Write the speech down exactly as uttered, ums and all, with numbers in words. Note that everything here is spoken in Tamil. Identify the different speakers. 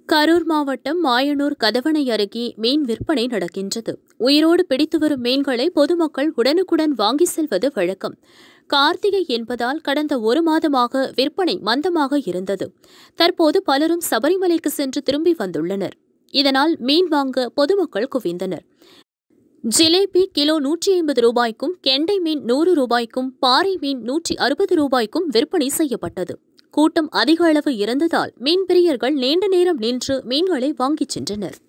Speaker 1: கரூர் மாவட்டம் மாயனூர் கதவணை அருகே மீன் விற்பனை நடக்கின்றது. உயிரோடு பிடித்து வரும் மீன்களை பொதுமக்கள் உடனுக்குடன் வாங்கி செல்வது வழக்கம். கார்த்திகை என்பதால் கடந்த ஒரு மாதமாக விற்பனை மந்தமாக இருந்தது. தற்போது பலரும் சபரிமலைக்கு சென்று திரும்பி வந்துள்ளனர். இதனால் மீன் வாங்க பொதுமக்கள் குவிந்தனர். ஜிலேபி கிலோ நூற்றி ஐம்பது ரூபாய்க்கும், கெண்டை மீன் நூறு ரூபாய்க்கும், பாறை மீன் நூற்றி அறுபது ரூபாய்க்கும் விற்பனை செய்யப்பட்டது. கூட்டம் அதிக அளவு இருந்ததால் மீன் பிரியர்கள் நீண்ட நேரம் நின்று மீன்களை வாங்கிச் சென்றனர்.